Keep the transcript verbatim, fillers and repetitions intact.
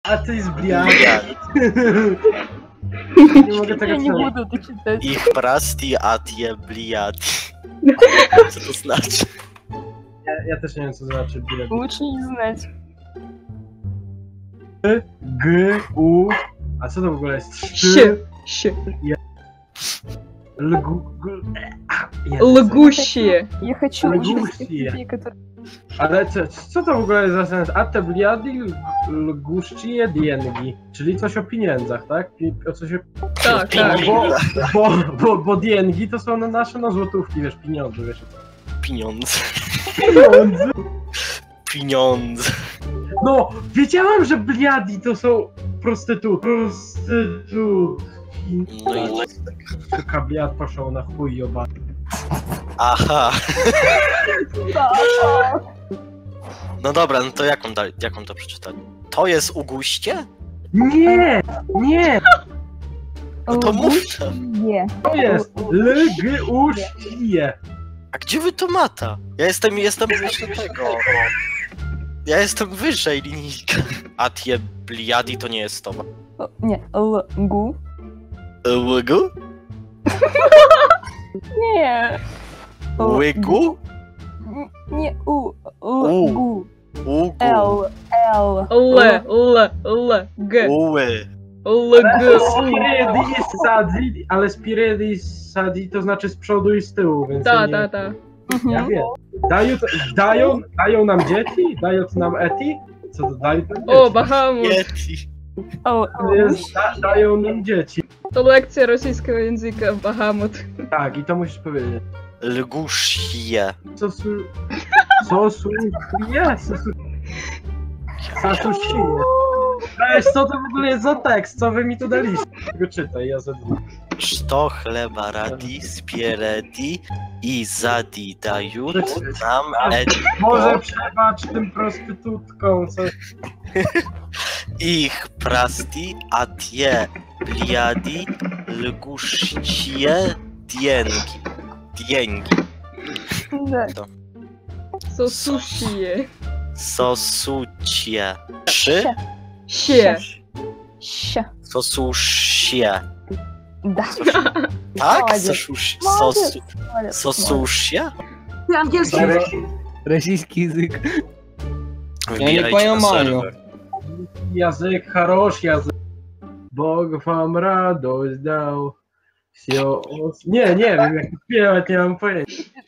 A ty jest bliady. Nie mogę tego Я не czytać. буду это читать. Ich prasti atie bliadi. Co to znaczy? Ja, ja też nie wiem co znaczy bliady. Лучше не знать. G, U. A co to w ogóle jest? Щ. Щ. Lgu... g- a, Jezu. Лгущие. Я хочу Лягушки. учить тех людей, которые... Ale co, co to w ogóle jest za sens? A te bliadi lguszczyje diengi. Czyli coś o pieniądzach, tak? Pi- O coś o... Так, так. Bo, bo, bo, bo diengi to są na nasze no, złotówki, wiesz, pieniądze, wiesz. Pieniądze. Pieniądze? Pieniądze. No, wiedziałem, że bliadi to są prostytut. Prostytutki. No i Taka bliad poszło na chuj joba. aha. No dobra, no to jaką, da, jaką to przeczytać? To jest uguście? Nie! Nie! No to mów. Nie. To jest lguszczyje. A gdzie wy to mata? Ja jestem, jestem wyżej tego. Ja jestem wyżej linijka. Atie bliadi to nie jest to. Nie, lgu. Łygu? Nie. Łygu? Nie, u. U. Lgu. Ugu. L. L. Л. Л. Л. Г. Uły. Л. Г. У. Spiridi sadzi, ale spiridi sadzi to znaczy z przodu i z tyłu, więc ja Та, nie... та, та. Ja wiem. Dają, dają, dają nam dzieci? Dają nam eti? Co to dają nam О, dzieci? Бахамут. Yeti. L. Jest, da, dają nam dzieci. To lekcja rosyjskiego języka Bahamut. Tak, i to musisz powiedzieć. Lgusie. Co su... Co su... Jest! Co su... Sasushi. Weź, co to w ogóle jest za tekst? Co wy mi tu daliście? Go czytaj, ja za dwa. Što chleba radi, spieredi i zadi dają nam eti. Może przebacz tym prostytutkom, co... Ich prasti atie bliadi lguście diengi. Diengi. Да. Сосущие. Sosucie. Trzy? Ще. Ща. Sosusie. Да. Tak? Молодец. Sosusie. Молодец. Sosu... Молодец. Sosusie? Ty angielski. Российский язык. Wbijajcie na понимаю. serwer. Jazyk, harosz jazyk. Bóg wam radość dał. Wsio... Nie, nie wiem jak to śpiewać, nie mam pojęcia.